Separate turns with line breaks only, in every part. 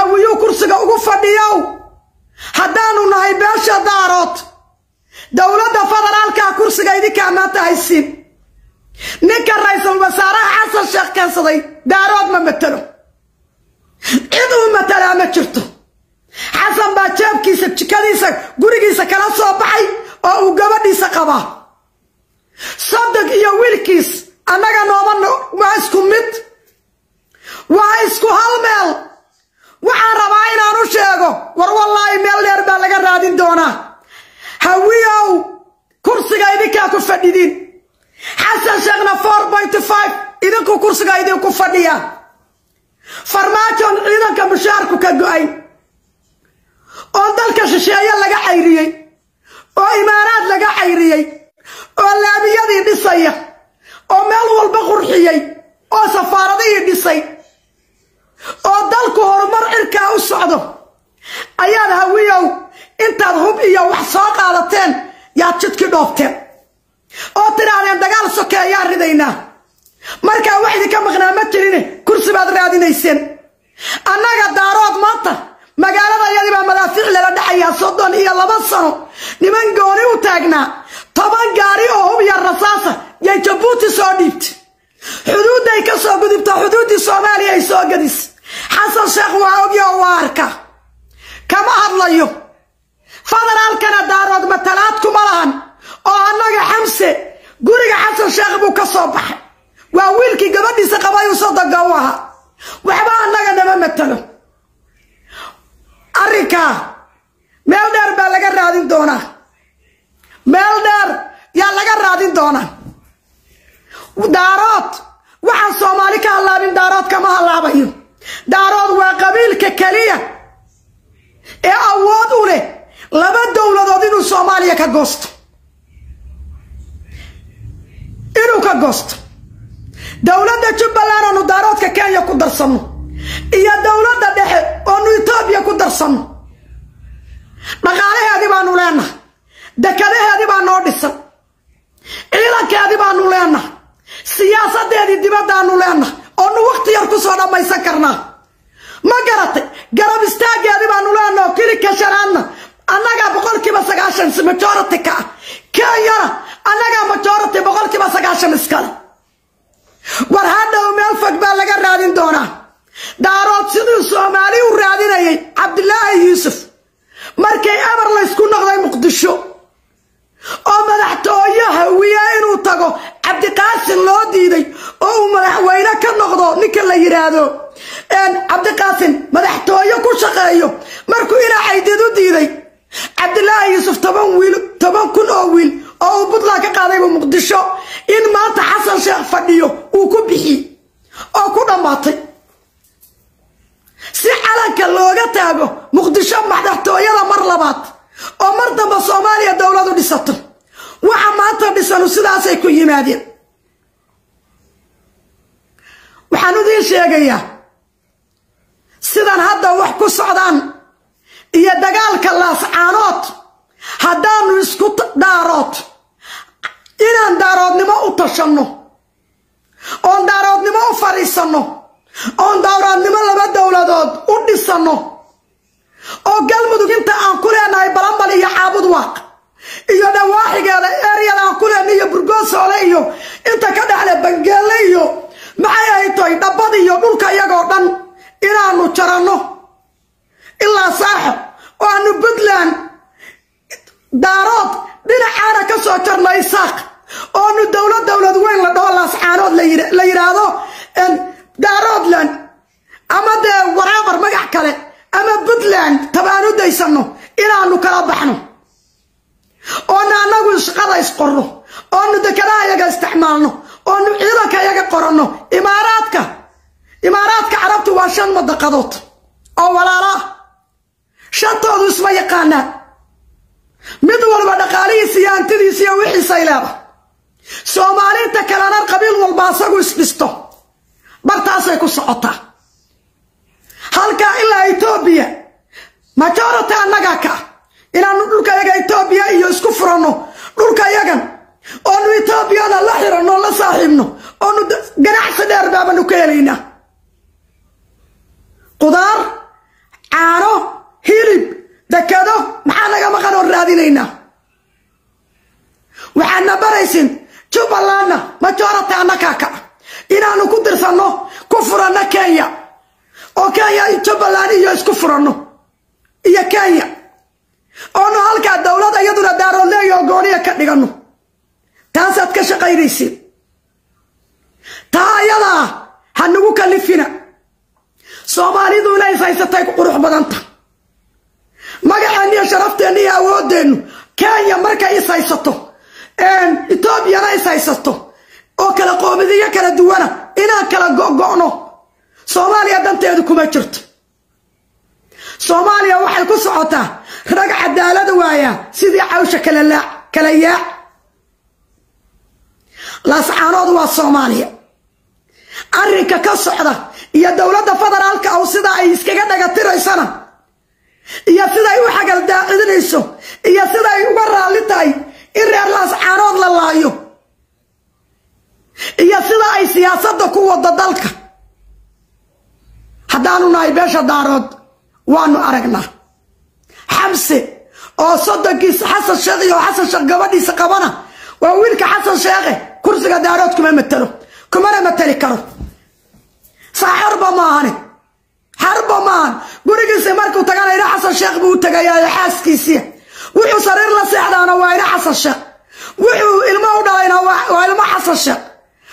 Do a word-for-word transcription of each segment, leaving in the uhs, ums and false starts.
هاويو كرسيغا ugu fadhiyo haddaanu nahay beesha daarood dawladda federaalka kursiga idinka maanta haysin ninka ra'iisul wasaaraha Xasan Sheekh kansaday daarood ma matalo cid uu matala ma jirto Xasan baa jeebkiisa jikadiisa gurigiisa kala soo baxay oo uu gabadhiisa qaba صدق يا ويلكيس أنا جنوبنا واسكو مت واسكو هالمل وعربين أروشيغو والله ميل يربى لك الرادين دونا هويو كرسي قايدي كاكو فديدين حسن شغنا four point five إذا كو كرسي قايدي كو فديا فرماتون إذا كمشاركو كاقوين وندلك ششايا لك حيريي وإمارات لك حيريي oo laamiyadii dhisaya oo meel walba qurxiyay oo safaaradii dhisay oo dalku horumar cirka u socdo ayaa hawiyow intaad hub iyo wax soo qaadateen yaa jidkii dhoobteen oo tiraadeen dagaal sokeeya ridayna marka wax idinka maqnaa ma jirin kursi baad raadinayseen annaga daarood maanta magaalada iyadii baa madaafiic la dhaxaya soddon iyo laba sano niman gooni u taagnaa طبعا قاري أو يا الرصاصة يا جبوتي صاديت حدود أي كسر قديت حدود الصومالية يسوق قديس حسن شيخ وعوجي واركا كما الله يو فضل الكنا دارود متلاتكم الآن أو أنا حمسة قولي حسن شيخ بو كصبح وأولكي قبدي سقبا يصدق جواها وحبا أنا جنب متلو أريكا ميلدر بلغ الرادين دونا ميلدر يا لغا رادين دونا ودارات waxaan Soomaali ka halaabin daarood kama halaabayo daarood waa qabiilka kaliya ee awood u leh laba dawladood inuu Soomaaliya ka goosto inuu ka goosto dawladda Jubbaland oo daaroodka Kenya ku darsano iyo dawladda dhexe oo Itoobiya ku darsano dhaqaalaheedii baan u leenahay dekadaheedii baan noo dhisan ciidankeedii baan u leenahay siyaasadeedii dibadaanu leenahay oo nu waqti yar ku soo dhamaysan karnaa ma garatay garab istaageedii baanu leenahay oo kili ka sharaana annaga boqolkiiba sagaashan majority ka Kenya annaga majority boqolkiiba sagaashan iskale war hadhow meel fog baa laga raadin doonaa daarood sidii Soomaali u raadinayay Cabdullaahi Yuusuf markay amar la isku noqday Muqdisho oo madaxtooyaha wiya inuu tago Cabdi Qaasim loo diiday oo uu madaxweyne ka noqdo ninka la yiraahdo een Cabdi Qaasim madaxtooyo ku shaqeeyo markuu ina Caydiid u diiday Cabdullaahi Yuusuf toban wiil toban kun oo wiil oo budla ka qaaday Muqdisho in maanta Xasan Sheekh fadhiyo uu ku bixi oo ku dhamaatay si calanka looga taago Muqdisho madaxtooyada mar labaad oo mar dambe Soomaaliya dawladu dhisato waxa maanta dhisanu sidaas ay ku yimaadeen waxaan u diin sheegayaa sidan hadda wax ku socdaan iyo dagaalka laascaanood haddaanu isku daarood inaan daaroodnimo u tashanno oon daaroodnimo u fariisanno oon daaroodnimo laba dawladood u dhisano oo galmudug inta aan ku leenahay balambal iyo caabud waaq iyo dhawaaxigeeda area aan ku leenahay iyo burgoosole iyo inta ka dhaxle bangeele iyo maxay ay tahay dhabad iyo dhulka iyagoo dhan inaanu jarano ilaa saaxo oo aanu Puntland daarood dhinacaana ka soo jarnay saaq oo nu dawlad dawlad weyn la dhaho laascaanood la yiraahdo daaroodland ama de waraaqar magac kale ama Puntland tabaanu daysano inaanu kala baxno oo naanagu shaqada isqorno oo nu dekadaha iyaga isticmaalno oo nu ciidanka iyaga qorano imaaraadka imaaraadka carabtu waa shan madaqadood oo walaala shantoodu isma yaqaanaan mid walba dhaqaalihiisa iyo hantidiisa iyo wixiisa ay leedahay Soomaaliinta kalena qabiil walba asagu isdhisto bartaasay ku socotaa halka ilaa Itoobiya majority annaga ka inaanu dhulka yaga Itoobiya iyo isku furano dhulka yagan oo nu Itoobiya la xirano la saaxiibno oo nu ganacsi dheer baabanu ka helayna qudaar raadinayna waxaana baraysin Jubbalandna majority annaka ka inaanu ku dirsano ku furana Kenya oo Kenya iyo Jubbaland iyo isku furano iyo Kenya oo no halka dawladda iyaduna daaro leeyo gooniya ka dhigano taasad ka shaqaynaysid taayada hanagu kalifina Soomaalidu inay haysatay qurux badanta magacan iyo sharafteena iyo awoodeenu Kenya markay haysato een Ethiopia ay haysato oo kala qoomiyada kala duwana inaan kala go'go'no Soomaaliya danteedu kuma jirto Soomaaliya waxay ku socotaa rag cadaalad waaya sidii cawsha kala la kala yaa laascaanood waa Soomaaliya arrinka ka socda iyo dawladda federaalka oo sida ay iskaga dhagatiraysan iyo sida ay u xagal daacidinayso iyo sida ay uga raali tahay in reer laascaanood la laayo iyo sida ay siyaasadda ku wada dalka haddaanu nahay beesha daarood waanu aragnaa xamse oo sodonkiisa xasan sheekh iyo xasan sheekh gabadhiisa qabana waa wiilka xasan sheekh kursiga daarood kuma matalo kuma matali karo saxarba maahane harba maan gurigiisa markuu tagana xasan sheekh buu tagayaa xaaskiisa wuxuu sariir la seexdaana waa ina xasan sheekh wuxuu ilmo u dhalayna waa ilmo xasan sheekh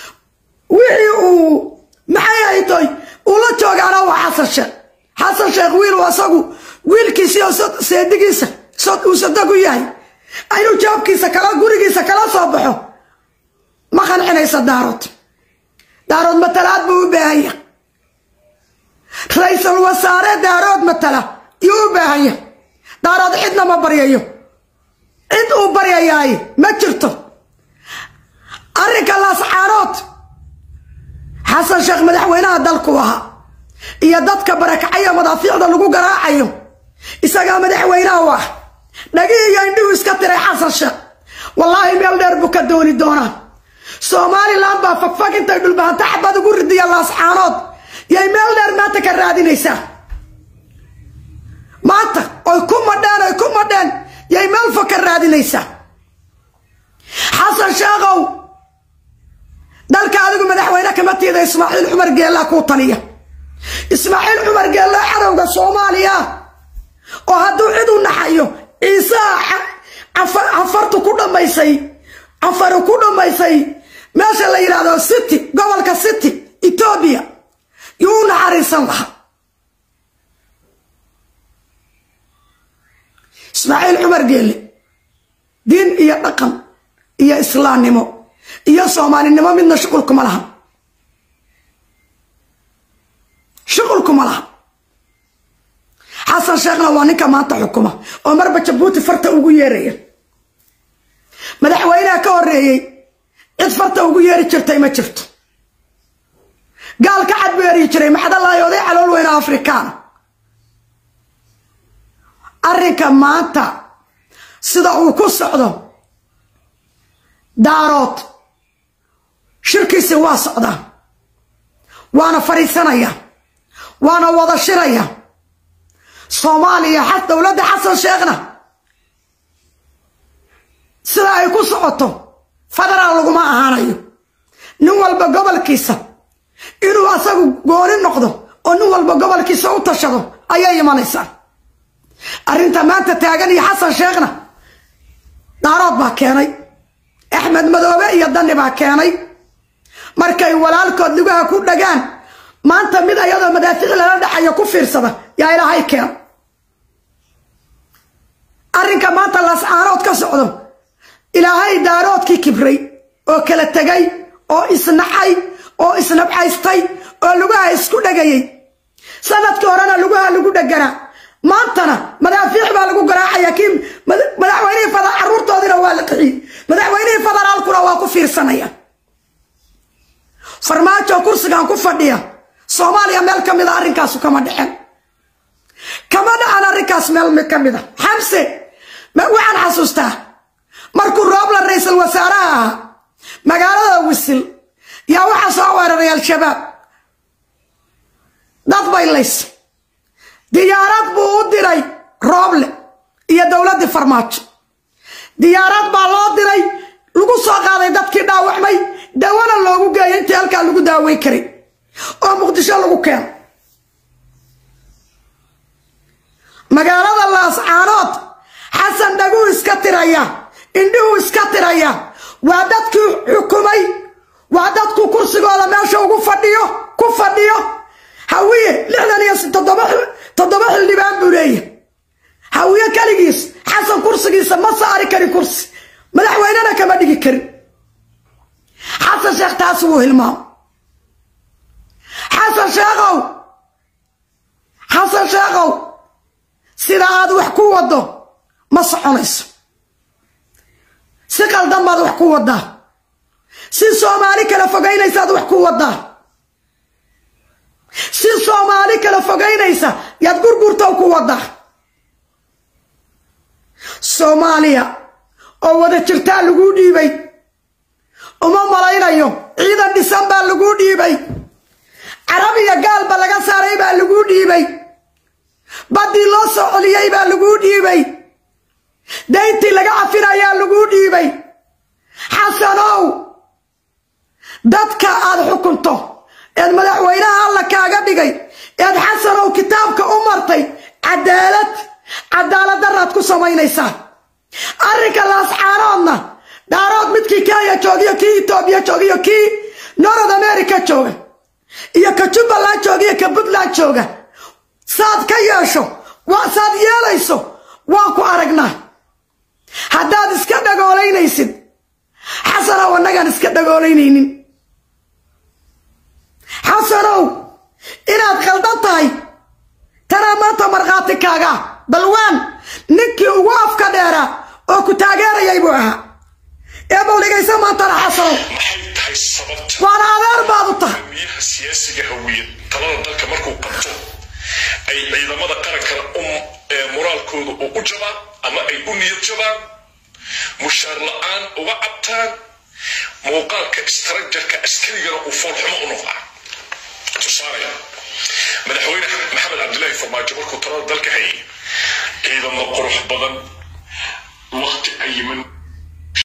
wuxuu maxay haytay ula joogaana waa xasan sheekh xasan sheekh wiil wasagu wiilkiisa oo seedigiisa soo uu sadagu yahay aynu joobkiisa kala gurigiisa kala soo baxo ma qancinaysa daarood daarood matalaad buu u baahan yahay ra'iisul wasaare daarood matala yuu u baahan yahay daarood cidna ma baryayo cid uu baryayaay ma jirto arrinka laascaanood xasan sheekh madaxweynaha dalku ahaa iyo dadka barakacaya madaafiicda lagu garaacayo isaga madaxweynaha waa dhagiyo indhigu iska tiray xasan sheekh wallahi meel dheer buu ka dooni doonaa Somaliland baa fagfag intay dhulbaanta xabad ugu ridiya laascaanood yay meel dheer maanta ka raadinaysaa maanta oy ku madhaan oy ku madhaan yay meel fog ka raadinaysaa xasan sheekhow dalka adigu madaxweyne kama tiida Ismaaciil Cumar Geela ku taliya Ismaaciil Cumar Geela xarowga Soomaaliya oo hadduu cid u naxayo Ciise afartu ku dhamaysay afaru ku dhamaysay meesha la yiraahdo City gobolka City Ethiopia yuu naxariisan lahaa Ismaaciil Cumar Geela diin iyo dhaqan iyo islaamnimo iyo Soomaalinimo midna shaqul kuma laha shaqul kuma laha xasan sheekhna waa ninka maanta xukuma oo marba Jabuuti farta ugu yeeraya madaxweynaha ka horeeyay cid farta ugu yeeri jirtay ma jirto gaal ka cad beeri jiray maxada laayooday calool weyn Afrikaan arrinka maanta sida uu ku socdo daarood shirkiisa waa socda waana fariisanaya waana wada shiraya Soomaaliya xad dawladda xasan sheekhna sida ay ku socoto federaal lagu ma ahaanayo nin walba gobolkiisa inuu asagu gooni noqdo oo nin walba gobolkiisa u tashado ayay imanaysaa arrinta maanta taagan iyo xasan sheekhna daarood baa keenay Axmed Madoobe iyo Dani baa keenay markay walaalkood lugaha ku dhagaan maanta mid ayadoo madaafiic la dhaxayo ku fiirsada yaa Ilaahay keen arrinka maanta laascaanood ka socdo Ilaahay daaroodkii kibray oo kala tagay oo isnacay oo isnabcaystay oo lugaha isku dhagayay sanadkii horena lugaha lagu dhagana maantana madaafiic baa lagu garaacaya kiim madaxweynaha fadal caruurtoodina waa la qixi madaxweynaha federaalkuna waa ku fiirsanaya farmaajo kursigan ku fadhiya Soomaaliya meel kamid ah arrinkaas kama dhixin kama dhacan arrinkaas meel mid kamid ah xamse ma waxaan xasuustaa markuu roob la ra'iisul wasaaraha magaalada Wisil yaa waxa soo weeraray al-shabaab dad bay leys diyaarad buu u diray rooble iyo dawladda farmaajo diyaarad baa loo diray lagu soo qaaday dadkii dhaawacmay dawana loogu geeyay intii halka lagu daaway karay oo Muqdisho lagu keen magaalada Laascaanood Xasan Dhagu iska tiraya indhuhu iska tiraya waa dadkii xukumay waa dadku kursigooda meesha ugu fadhiyo ku fadhiyo hawiye lixdan iyo toddoba xildhibaan buu leeyahay hawiye kaligiis Xasan kursigiisa ma saari kari kursi madaxweynena kama dhigi karin Xasan Sheekh taas wuu hilmaam Xasan Sheekhow Xasan Sheekhow sida aad wax ku wado ma soconayso si qaldan baad wax ku wadaa si Soomaali kala fogeynaysa wax ku wadaa si Soomaali kala fogeynaysa yaad gurgurto ku wadaa Soomaaliya oo wada jirta lagu dhiibay uma malaynayo ciidan dhisan baa lagu dhiibay Carabiga gaalba laga saaray baa lagu dhiibay badii loo soo celiyay baa lagu dhiibay dayntii laga afinayaa lagu dhiibay Xasanow dadka aad xukunto ee madaxweynaha alla kaaga dhigay ee Xasanow kitaabka u martay cadaalad cadaalad daraad ku samaynaysaa arrinka Laascaanoodna daarood midkii Kenya joogiyo kii Itoobiya joogiyo kii North America jooga iyo ka Jubbaland joogiyo ka Puntland jooga saad ka yeesho waa saad yeelayso waan ku aragnaa haddaad iska dhagooleynaysid Xasanow annagaan iska dhagooleynaynin Xasanow inaad qaldan tahay tana maanta markhaati kaaga balwaan ninkii ugu afka dheera oo ku taageerayay buu ahaa ee bowligaysa maanta Xasanow waana adeer baad u tahay
siyaasiga hawiyad talada dalka markuu qabto ay ciidamada qaranka um moraalkoodu u jabaa ama ay u niyad jabaan mushaar la'aan uga cabtaan muuqaalka istarajarka askarigana uu foolxumo u noqdaa tusaale madaxweyne maxamed cabdilaahi farmaajo markuu talada dalka hayay ciidamo qurux badan waqti ay yimin